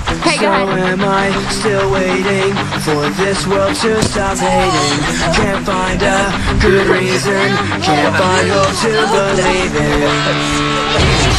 Hey, So go ahead. am I still waiting for this world to stop hating? Can't find a good reason, can't find hope to believe in.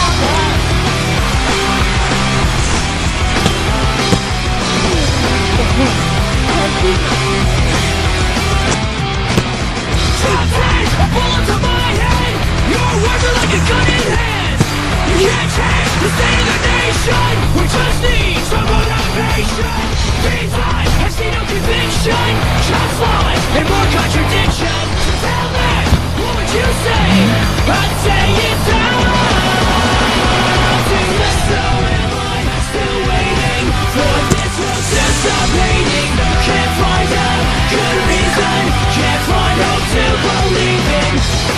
Bullets on my head, you're working like a gun in hand. You can't change the state of the nation. We just need some motivation. These lies, I see no conviction. Just lies and more contradiction. So tell me, what would you say? I'd say it's time to let go. Am I still waiting for this world to stop hating? Can't find a good reason, can't find hope to believe in.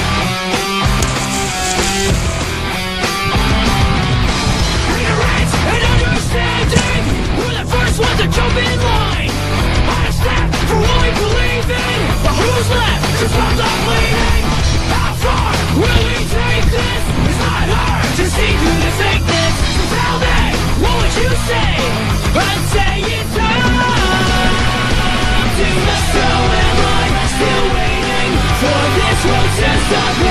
Ignorance and understanding, we're the first ones to jump in line. On a step for what we believe in, but who's left to stop the bleeding? How far will we take this? It's not hard to see through the fakeness. So tell me, what would you say? I'd say it's time to let go. Am I still waiting for this world to stop